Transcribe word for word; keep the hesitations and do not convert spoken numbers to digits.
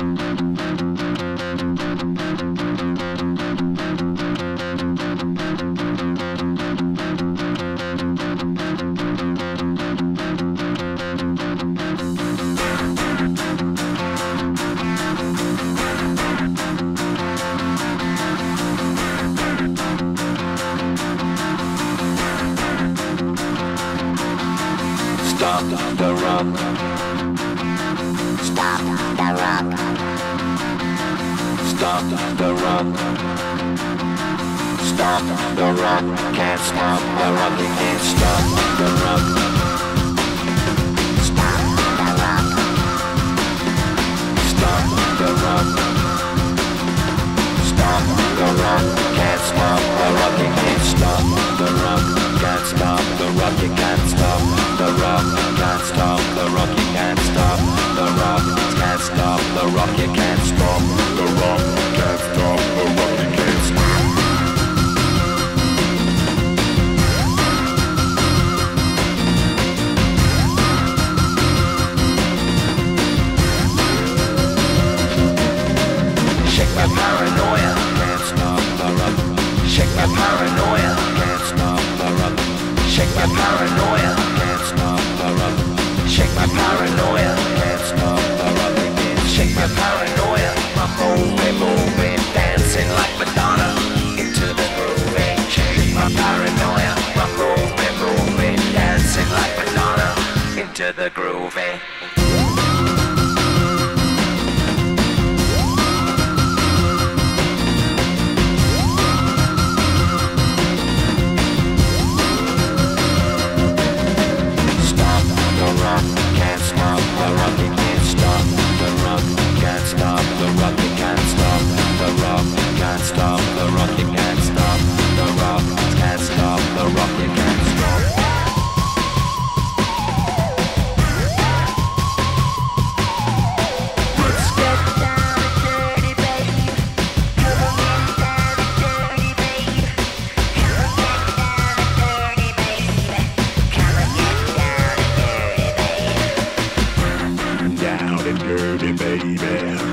Stop the rock. Stop the rock. Stop the rock. Stop the rock. Can't stop the rock. You can't stop the rock. Stop the rock. Stop the rock. Stop the rock. Can't stop the rock. You can't stop the rock. Can't stop the rock. You can't stop the rock. Can't stop the rock. You can't stop the rock. Can't stop the rock. You can't stop the rock. Can't stop the rock. You can't stop. Shake my paranoia. Can't stop the rock. Shake my paranoia. Can't stop the rock. Shake my paranoia. Can't stop the rock. Shake my paranoia. Can't stop the rock. Shake my paranoia. I'm moving, moving, dancing like Madonna into the groove. Shake my paranoia. I'm moving, moving, dancing like Madonna into the groove. Dirty baby.